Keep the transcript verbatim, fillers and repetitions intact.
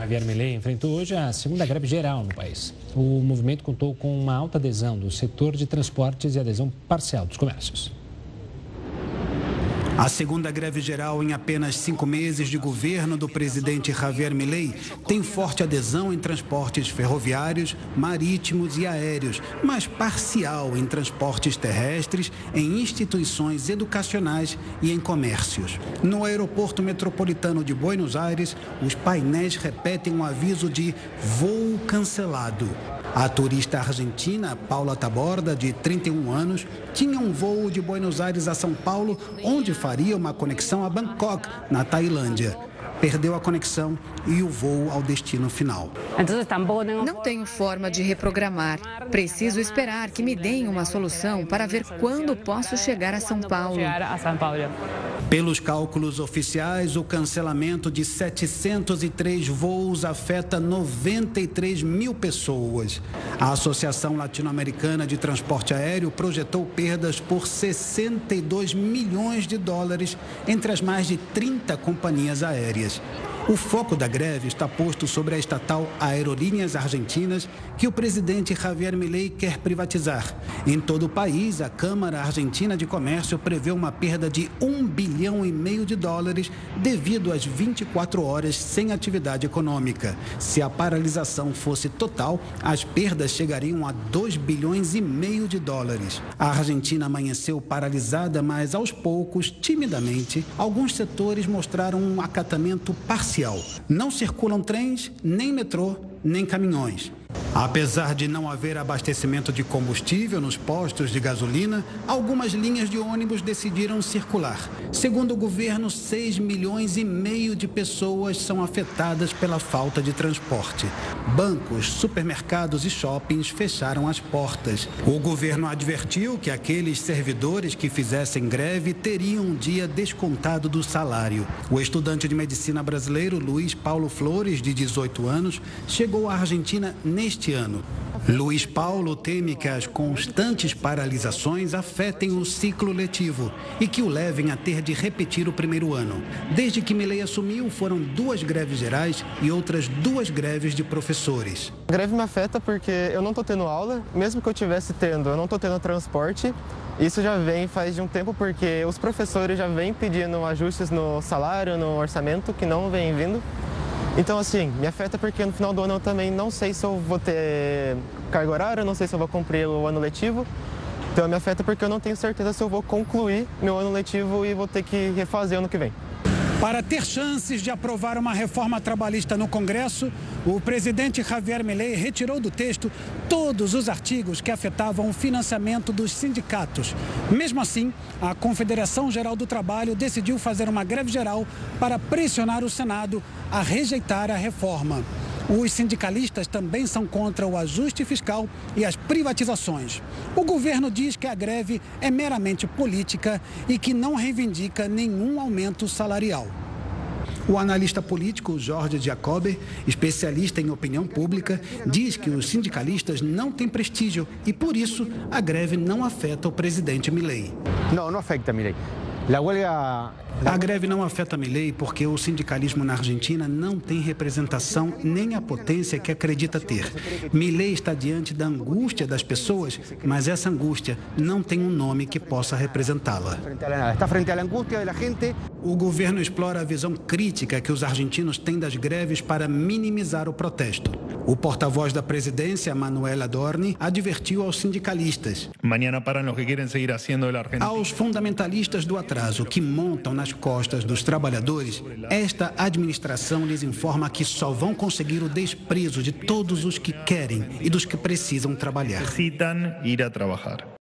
Javier Milei enfrentou hoje a segunda greve geral no país. O movimento contou com uma alta adesão do setor de transportes e adesão parcial dos comércios. A segunda greve geral em apenas cinco meses de governo do presidente Javier Milei tem forte adesão em transportes ferroviários, marítimos e aéreos, mas parcial em transportes terrestres, em instituições educacionais e em comércios. No aeroporto metropolitano de Buenos Aires, os painéis repetem um aviso de voo cancelado. A turista argentina Paula Taborda, de trinta e um anos, tinha um voo de Buenos Aires a São Paulo, onde faria uma conexão a Bangkok, na Tailândia. Perdeu a conexão e o voo ao destino final. Não tenho forma de reprogramar. Preciso esperar que me deem uma solução para ver quando posso chegar a São Paulo. Pelos cálculos oficiais, o cancelamento de setecentos e três voos afeta noventa e três mil pessoas. A Associação Latino-Americana de Transporte Aéreo projetou perdas por sessenta e dois milhões de dólares entre as mais de trinta companhias aéreas. O foco da greve está posto sobre a estatal Aerolíneas Argentinas, que o presidente Javier Milei quer privatizar. Em todo o país, a Câmara Argentina de Comércio prevê uma perda de um bilhão e meio de dólares devido às vinte e quatro horas sem atividade econômica. Se a paralisação fosse total, as perdas chegariam a dois bilhões e meio de dólares. A Argentina amanheceu paralisada, mas aos poucos, timidamente, alguns setores mostraram um acatamento parcial. Não circulam trens, nem metrô, nem caminhões. Apesar de não haver abastecimento de combustível nos postos de gasolina, algumas linhas de ônibus decidiram circular. Segundo o governo, seis milhões e meio de pessoas são afetadas pela falta de transporte. Bancos, supermercados e shoppings fecharam as portas. O governo advertiu que aqueles servidores que fizessem greve teriam um dia descontado do salário. O estudante de medicina brasileiro Luiz Paulo Flores, de dezoito anos, chegou à Argentina neste ano. Luiz Paulo teme que as constantes paralisações afetem o ciclo letivo e que o levem a ter de repetir o primeiro ano. Desde que Milei assumiu, foram duas greves gerais e outras duas greves de professores. A greve me afeta porque eu não estou tendo aula, mesmo que eu estivesse tendo, eu não estou tendo transporte. Isso já vem faz de um tempo porque os professores já vêm pedindo ajustes no salário, no orçamento, que não vem vindo. Então, assim, me afeta porque no final do ano eu também não sei se eu vou ter carga horária, não sei se eu vou cumprir o ano letivo. Então, me afeta porque eu não tenho certeza se eu vou concluir meu ano letivo e vou ter que refazer ano que vem. Para ter chances de aprovar uma reforma trabalhista no Congresso, o presidente Javier Milei retirou do texto todos os artigos que afetavam o financiamento dos sindicatos. Mesmo assim, a Confederação Geral do Trabalho decidiu fazer uma greve geral para pressionar o Senado a rejeitar a reforma. Os sindicalistas também são contra o ajuste fiscal e as privatizações. O governo diz que a greve é meramente política e que não reivindica nenhum aumento salarial. O analista político Jorge Jacobi, especialista em opinião pública, diz que os sindicalistas não têm prestígio e, por isso, a greve não afeta o presidente Milei. Não, não afeta Milei. A greve não afeta Milei porque o sindicalismo na Argentina não tem representação nem a potência que acredita ter. Milei está diante da angústia das pessoas, mas essa angústia não tem um nome que possa representá-la. Está frente à angústia da gente. O governo explora a visão crítica que os argentinos têm das greves para minimizar o protesto. O porta-voz da presidência, Manuel Adorni, advertiu aos sindicalistas. Aos fundamentalistas do atraso que montam nas costas dos trabalhadores, esta administração lhes informa que só vão conseguir o desprezo de todos os que querem e dos que precisam trabalhar.